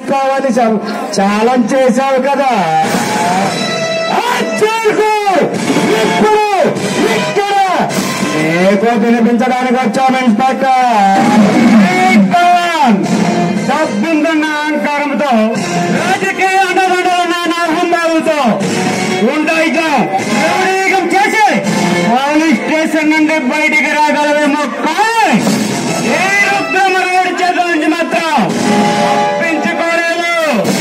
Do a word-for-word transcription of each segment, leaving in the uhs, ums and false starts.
తీసుకోవాలి ఛాలెంజ్ చేశావు కదా. ఇప్పుడు ఇక్కడ నీకు వినిపించడానికి వచ్చాము ఇన్స్పెక్టర్. డబ్బుందన్న అహంకారంతో రాజకీయ అండదండలున్న నా హుందాలతో ఉండాయిగా వివేకం చేసి పోలీస్ స్టేషన్ నుండి బయటికి రాగలవేమో కానీ ఏ రుద్రమరుడు చేతుల నుంచి మాత్రం తప్పించుకోలేదు.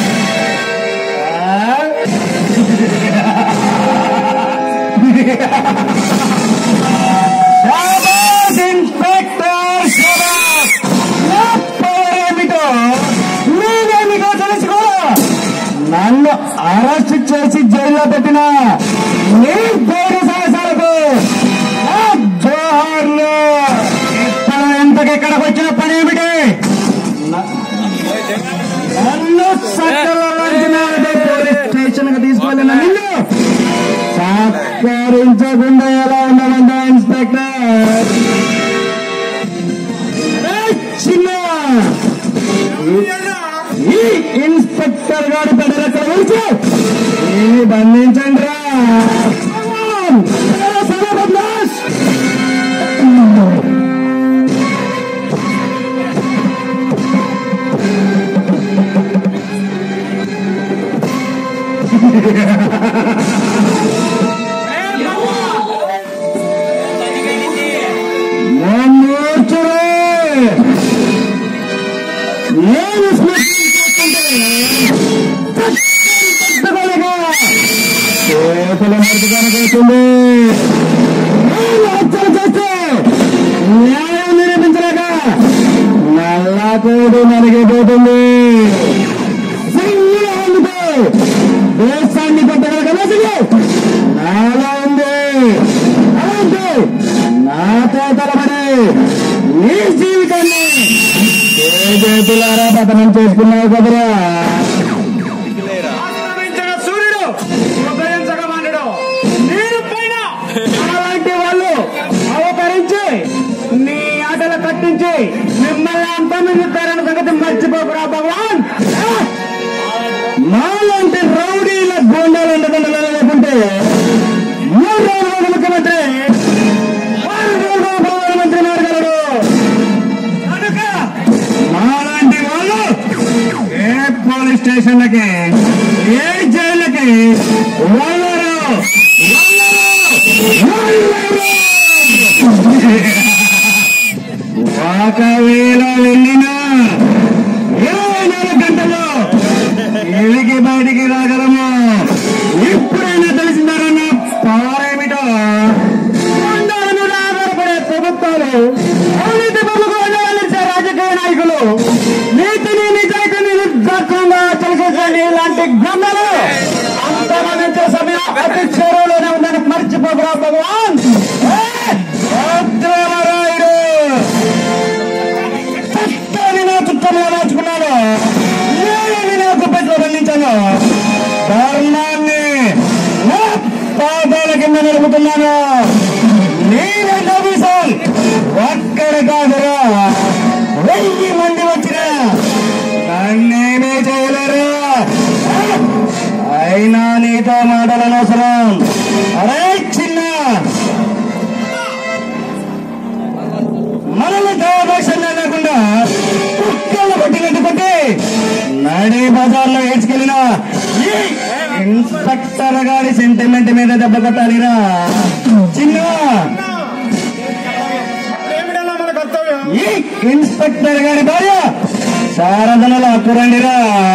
శాబాష్ ఇన్స్పెక్టర్ శాబాష్. నా పవరేమిటో నీవేమిటో తెలుసుకో. నన్ను అరెస్ట్ చేసి జైల్లో పెట్టిన నీ ధైర్య సాహసాలకు జోహార్లు. ఇప్పుడు ఎంతకి ఇక్కడికి వచ్చిన పని ఏమిటి? నన్ను సకలంజనాలతో పోలీస్ స్టేషన్ కు తీసుకెళ్ళిన నిన్ను సత్కరించకుండా ఎలా ఉండమంటా ఇన్స్పెక్టర్? చిన్న ఈ ఇన్స్పెక్టర్ గారి పెద్దరెక్కడ వచ్చి దీన్ని బంధించండి రా. చేతుల మరుపుగానవుతుంది. చేస్తే న్యాయం నిరూపించలేక నల్లాకోడు నలిగిపోతుంది. దేశాన్ని పెట్టగల నాలా ఉంది. అలాంటి నాతో తలబడి నీ జీవితాన్ని చేతులారా పతనం చేసుకున్నావు కదరా. సూర్యుడు ఉదయించగమన్నాడు. నీరు పైన అలాంటి వాళ్ళు అవతరించి నీ ఆటలు కట్టించి మిమ్మల్ని అంతమందిస్తారన్న సంగతి మర్చిపోకురా భగవాన్. మాలాంటి రౌడీల గోండాలు ఉండదండలు లేకుంటే మూడు రోజుల ముఖ్యమంత్రి ఆరు రోజుల ప్రధానమంత్రి మారగలడు. కనుక మాలాంటి వాళ్ళు ఏ పోలీస్ స్టేషన్లకి ఏ జైళ్ళకి వాళ్ళరు ఒకవేళ వెళ్ళినా ఇరవై నాలుగు గంటల్లో ఇలికి బయటికి రాగలము. ఇప్పుడైనా తెలిసిందారన్న పారేమిటో. దాని మీద ఆధారపడే ప్రభుత్వాలు, అవినీతి పనులకు అందించే రాజకీయ నాయకులు, నీతిని నిజాయితీని నిర్దాక్షంగా తెలిసేసండి ఇలాంటి గందలు అంతమందించే సమయం అతి చెరువులోనే ఉందని మర్చిపోకురా భగవాన్. రాయుడు చట్టాన్ని నా చుట్టంలో మార్చుకున్నాను. నేను నాకు పెద్ద బంధించాను. ధర్మాన్ని నా పాదాల కింద నిలుపుతున్నాను. నేనే నవీసాల్ ఒక్కడ కాదురా. వెయ్యి మంది వచ్చినా నన్నేమీ చేయలేరు. అయినా నీతో మాటలు అనవసరం. అరే చిన్న మనల్ని దేవదక్షణ లేకుండా కుక్కలు పట్టినట్టు కొట్టి నడి బజార్లో ఏడ్చుకెళ్ళిన ఈ ఇన్స్పెక్టర్ గారి సెంటిమెంట్ మీద దెబ్బ కొట్టాలిరా చిన్న. ఈ ఇన్స్పెక్టర్ గారి భార్య శారదనలు అక్కురండిరా.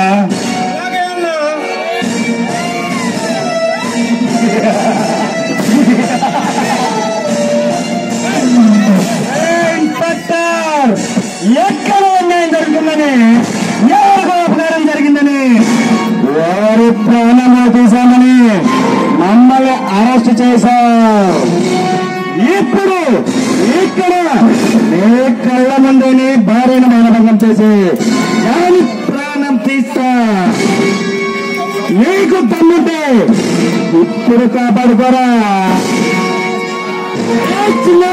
ఇన్స్పెక్టర్ ఎక్కడ అన్యాయం జరుగుతుందని, ఎవరికో అపకారం జరిగిందని, వారి ప్రాణంలో తీశామని మమ్మల్ని అరెస్ట్ చేశారు. ఇప్పుడు ఇక్కడ నీ కళ్ళ ముందే నీ భార్యను మానభంగం చేసి దాని ప్రాణం తీస్తా. నీకు దమ్ముంటే ఇప్పుడు కాపాడుకోరా చిన్న.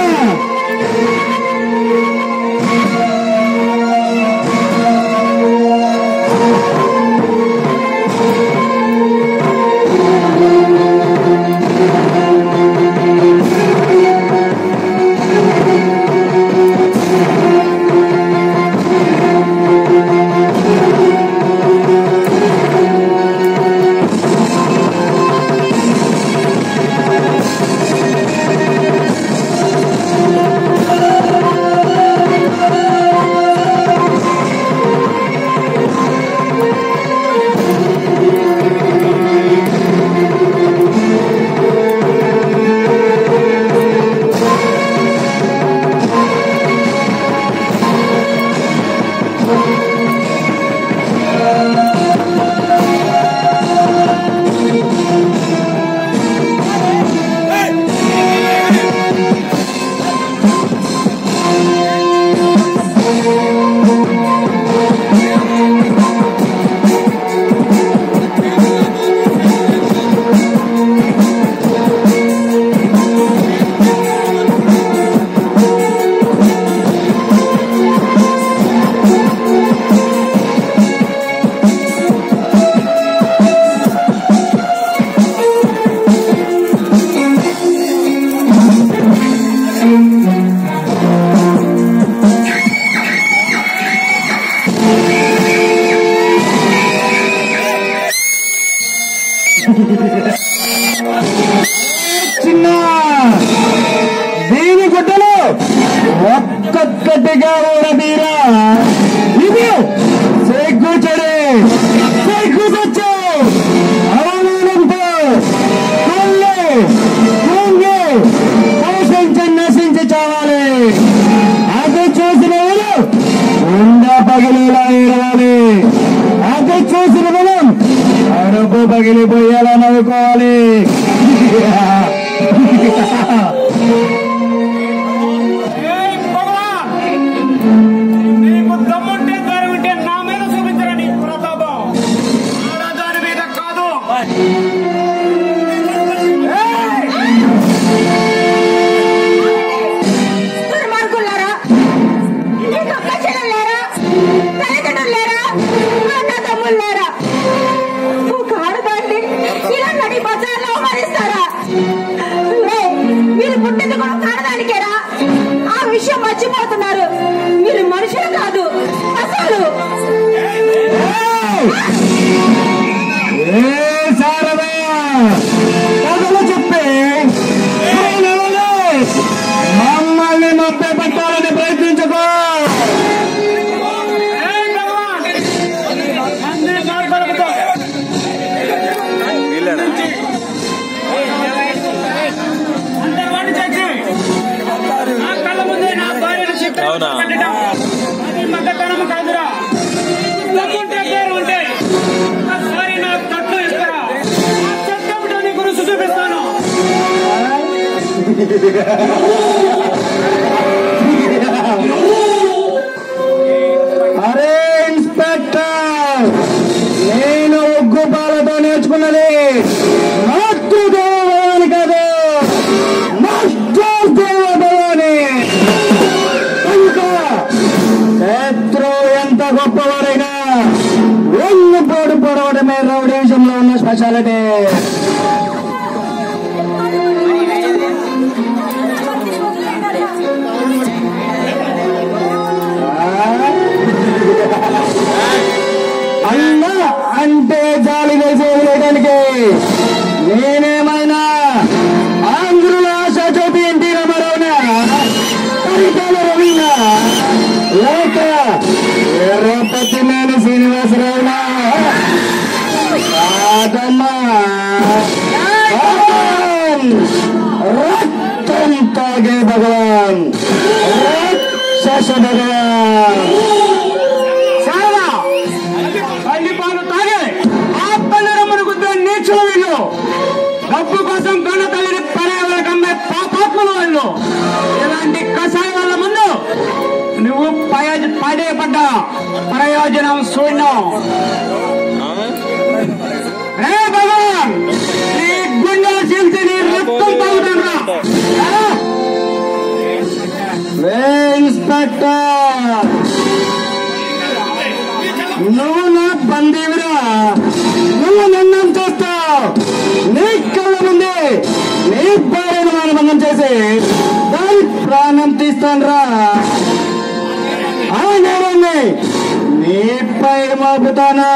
ఒక్కటిగా ఊరదీరా ఇది సిగ్గుచడి సిగ్గు సచ్చు అవమానంతో కొల్లి కుంగి పోషించి నశించి చావాలి. అది చూసిన వాళ్ళు గుండె పగిలిలా ఏడవాలి. అది చూసిన మనం అరుపు పగిలిపోయేలా నవ్వుకోవాలి. నీకు దమ్ముంటే దారి ఉంటే నా మీద చూపించరని ప్రతాపం దాని మీద కాదు. దుర్మార్గులారా, నీకు అక్క చెల్లెలు లేరా? తల్లిదండ్రులు లేరా? అన్న తమ్ముళ్ళు లేరా? ఒక ఆడదాన్ని ఇలా నడి బజార్లో అవమానిస్తారా? ఏయ్, మీరు పుట్టింది కూడా ఆడదానికేరా? ఆ విషయం మర్చిపోతున్నారు. మీరు మనుషులు కాదు అసలు. చెప్పి మమ్మల్ని మభ్య పెట్టాలని ప్రయత్నించకో. అందరివాడిని చేసి నా కళ్ళ ముందే నా భార్యను చెప్పి అది మద్దతనం కాదురా. దమ్ముంటే పేరు ఉంటే ఒకసారి నా తట్టు ఇస్తారా? చెట్టప్పుడు నీకు రుచి చూపిస్తాను. అరే ఇన్స్పెక్టర్, నేను ఉగ్గు పాలతో నేర్చుకున్నది మాతృదేవని కాదు, మాస్టర్దేవని. ఇంకా శత్రు ఎంత గొప్పవారైనా ఒళ్ళు పోటు పొడవడమే రౌడీ విషయంలో ఉన్న స్పెషాలిటీ. అన్న అంటే జాలి వేసి వదిలేయడానికి నేనేమైనా ఆంధ్రుల ఆశా జ్యోతి ఎన్టీ రామారావునా, పరిటాల రవీనా, లేక ఎర్రపతినేని శ్రీనివాసరావునా? కాదమ్మా, రక్తం తాగే భగవాన్, రాక్షస భగవాన్. పాలు తాగే ఆ పల్లెరమ్మను గుద్దే నీచుల వీళ్ళు. డబ్బు కోసం కన్న తల్లిని పర్యావరణ అమ్మే పాపాత్మల వాళ్ళు. ఇలాంటి కషాయ వాళ్ళ ముందు నువ్వు పడే పడ్డ ప్రయోజనం శూన్యం. రే భగవాన్, నీ గుండెలు చీల్చి నీ రక్తం తాగుతాను. ఇన్స్పెక్టర్, నువ్వు నా బందీవిరా, నువ్వు నన్ను చూస్తావు. నీ కళ్ళ ముందే నీ భార్యను మానభంగం చేసి దాని ప్రాణం తీస్తాను రా. ఆ నేరాన్ని నీపై మోపుతాను.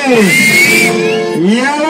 ఎవరు